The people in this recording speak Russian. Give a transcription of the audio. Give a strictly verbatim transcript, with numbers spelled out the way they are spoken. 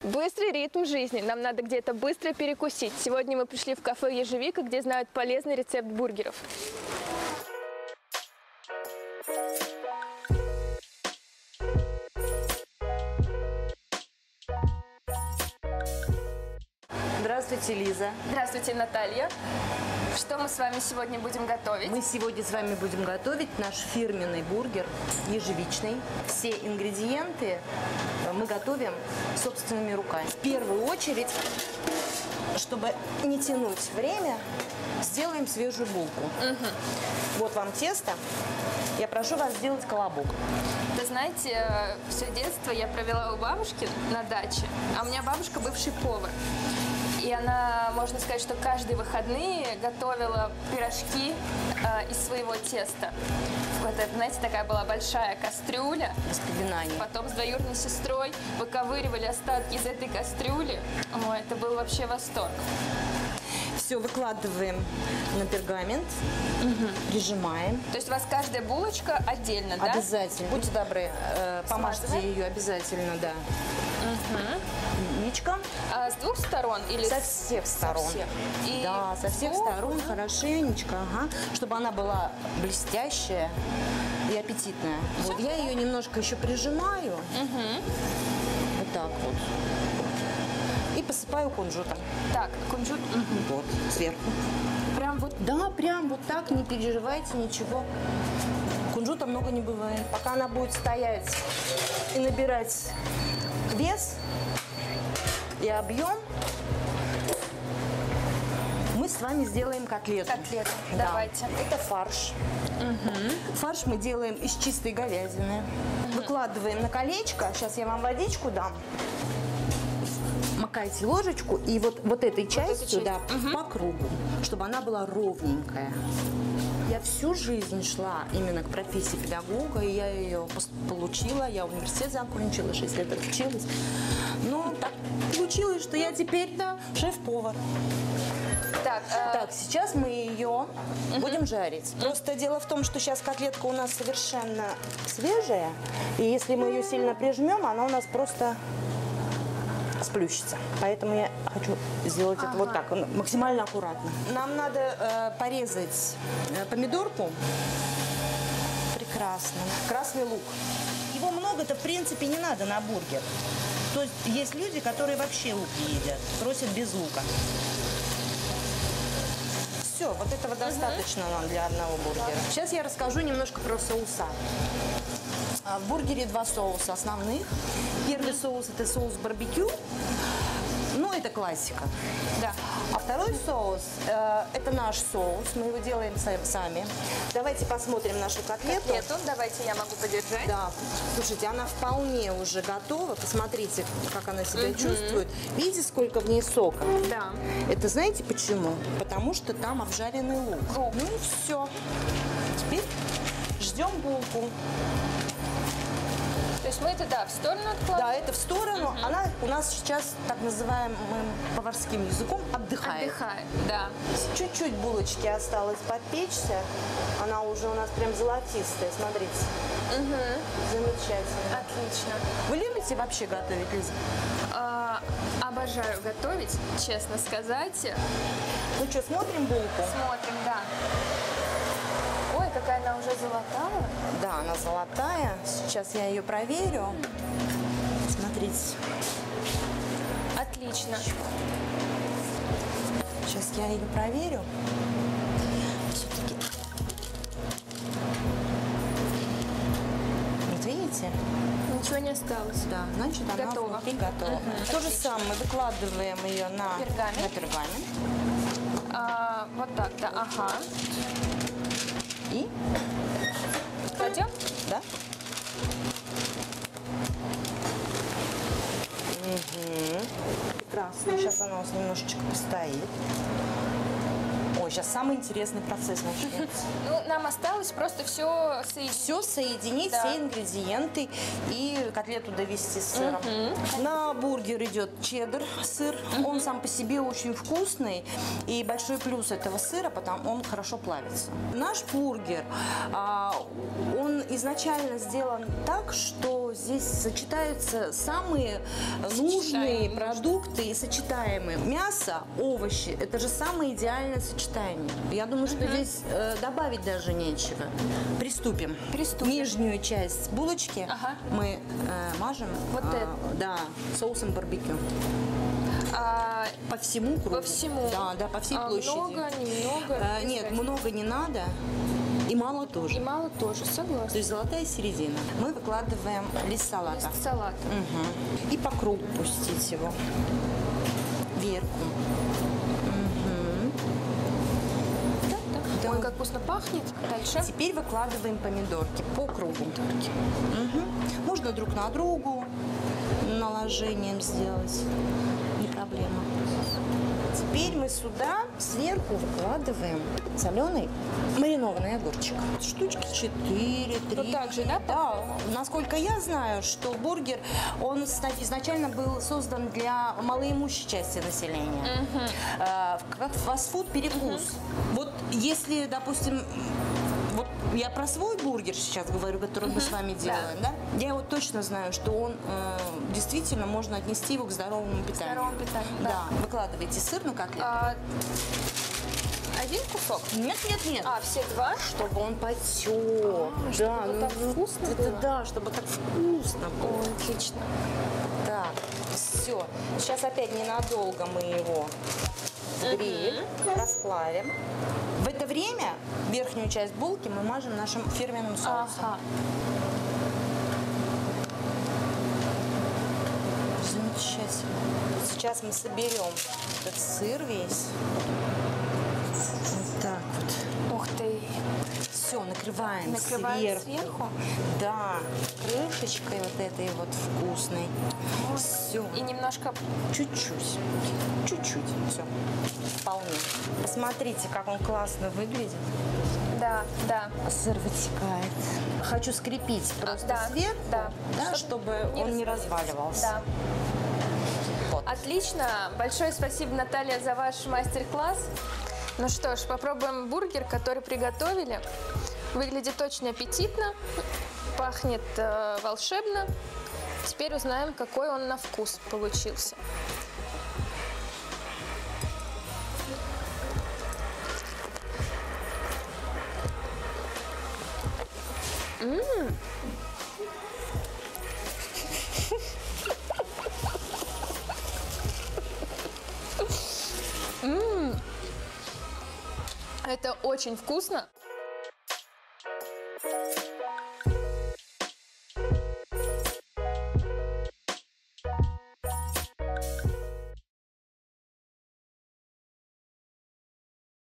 Быстрый ритм жизни. Нам надо где-то быстро перекусить. Сегодня мы пришли в кафе «Ежевика», где знают полезный рецепт бургеров. Здравствуйте, Лиза. Здравствуйте, Наталья. Что мы с вами сегодня будем готовить? Мы сегодня с вами будем готовить наш фирменный бургер ежевичный. Все ингредиенты мы готовим собственными руками. В первую очередь, чтобы не тянуть время, сделаем свежую булку. Угу. Вот вам тесто. Я прошу вас сделать колобок. Вы знаете, все детство я провела у бабушки на даче, а у меня бабушка бывший повар. И она, можно сказать, что каждые выходные готовила пирожки э, из своего теста. Вот это, знаете, такая была большая кастрюля. Воспоминания. Потом с двоюродной сестрой выковыривали остатки из этой кастрюли. Ой, это был вообще восторг. Все выкладываем на пергамент, угу. Прижимаем. То есть у вас каждая булочка отдельно, да? Обязательно. Будьте добры, э, помажьте ее обязательно, да. Угу. Яичко. А с двух сторон или со всех сторон? Со всех. И да, со всех сбоку, сторон, да? Хорошенечко, ага, чтобы она была блестящая и аппетитная. Все? Вот я ее немножко еще прижимаю, угу. Вот так вот, и посыпаю кунжутом. Так, кунжут. Угу. Вот сверху. Прям вот. Да, прям вот так, не переживайте ничего. Кунжута много не бывает. Пока она будет стоять и набирать вес и объем, мы с вами сделаем котлету. Котлету. Да. Давайте. Это фарш. Угу. Фарш мы делаем из чистой говядины. Угу. Выкладываем на колечко. Сейчас я вам водичку дам. Макайте ложечку и вот, вот этой частью, вот да, угу. По кругу, чтобы она была ровненькая. Я всю жизнь шла именно к профессии педагога, и я ее получила. Я университет закончила, шесть лет училась. Но так получилось, что я теперь, да, шеф-повар. Так, э... так, сейчас мы ее угу. будем жарить. Просто дело в том, что сейчас котлетка у нас совершенно свежая, и если мы ее сильно прижмем, она у нас просто сплющится. Поэтому я хочу сделать ага. это вот так, максимально аккуратно. Нам надо э, порезать э, помидорку. Прекрасно. Красный лук. Его много-то, в принципе, не надо на бургер. То есть есть люди, которые вообще лук не едят, просят без лука. Все, вот этого угу. достаточно нам для одного бургера. Сейчас я расскажу немножко про соуса. В бургере два соуса основных. Первый mm-hmm. соус – это соус барбекю. Ну, это классика. Да. А второй соус э, – это наш соус. Мы его делаем сами. Давайте посмотрим нашу котлету. Котлету. Давайте я могу подержать. Да. Слушайте, она вполне уже готова. Посмотрите, как она себя mm-hmm. чувствует. Видите, сколько в ней сока? Да. Это знаете почему? Потому что там обжаренный лук. Лук. Ну и все. Теперь ждем булку. То есть мы это, да, в сторону откладываем? Да, это в сторону. Угу. Она у нас сейчас, так называемым поварским языком, отдыхает. Отдыхает, да. Чуть-чуть булочки осталось попечься. Она уже у нас прям золотистая, смотрите. Угу. Замечательно. Отлично. Вы любите вообще готовить, Лиза? А, обожаю готовить, честно сказать. Ну что, смотрим булку? Смотрим, да. Ой, какая она уже золотая. Да, она золотая. Сейчас я ее проверю. Смотрите. Отлично. Сейчас я ее проверю. Все-таки. Вот видите? Ничего не осталось. Да, значит, она готова. Внутри готова. Угу. То же самое, мы выкладываем ее на пергамент. На пергамент. А, вот так, да, ага. И кладем? Да. Угу. Прекрасно. Сейчас она у нас немножечко постоит. Ой, Сейчас самый интересный процесс начнется. Ну, нам осталось просто все соединить. Все соединить, Да. все ингредиенты и котлету довести с сыром. На бургер идет чеддер сыр. Он сам по себе очень вкусный. И большой плюс этого сыра, потому он хорошо плавится. Наш бургер, а, он изначально сделан так, что здесь сочетаются самые нужные продукты и сочетаемые. Мясо, овощи – это же самое идеальное сочетание. Я думаю, что здесь э, добавить даже нечего. Приступим. Приступим. Нижнюю часть булочки Ага. мы э, мажем Вот э, это. да, соусом барбекю. А, По всему кругу. По всему? Да, да, по всей а площади. много, немного? Э, Без нет, разницы. много не надо. И мало тоже. И мало тоже, То согласна. есть золотая середина. Мы выкладываем лист салата. Лист салата. Мгм. И по кругу пустить его. Вверху. Да, да. Да. Ой, как вкусно пахнет. Дальше. Теперь выкладываем помидорки по кругу. Мгм. Можно друг на другу наложением сделать. Не проблема. Теперь мы сюда сверху выкладываем соленый маринованный огурчик. Штучки четыре, три. Вот так же, да? Да. Насколько я знаю, что бургер, он изначально был создан для малоимущей части населения. Э, Как фастфуд перекус. Вот если, допустим, вот я про свой бургер сейчас говорю, который мы с вами делаем, да? Я вот точно знаю, что он э, действительно можно отнести его к здоровому питанию. Здоровому питанию, Да. да. Выкладывайте сыр на котлету. А, один кусок? Нет, нет, нет. А, все два? Чтобы он потек. А, чтобы да, вот так ну, вкусно это было? да, чтобы так вкусно было. Ой, отлично. Так, все. Сейчас опять ненадолго мы его в гриль расплавим. В это время верхнюю часть булки мы мажем нашим фирменным соусом. Ага. Замечательно. Сейчас мы соберем этот сыр весь. Вот так вот. Ух ты. Все, накрываем, Накрываем сверху. сверху? Да, крышечкой вот этой вот вкусной. Все. И немножко... Чуть-чуть. Чуть-чуть. Все. Вполне. Посмотрите, как он классно выглядит. Да, да. Сыр вытекает. Хочу скрепить просто да, сверху, да. да, Чтоб чтобы не он не развалился. разваливался. Да. Вот. Отлично. Большое спасибо, Наталья, за ваш мастер-класс. Ну что ж, попробуем бургер, который приготовили. Выглядит очень аппетитно, пахнет э, волшебно. Теперь узнаем, какой он на вкус получился. М-м. М-м. Это очень вкусно.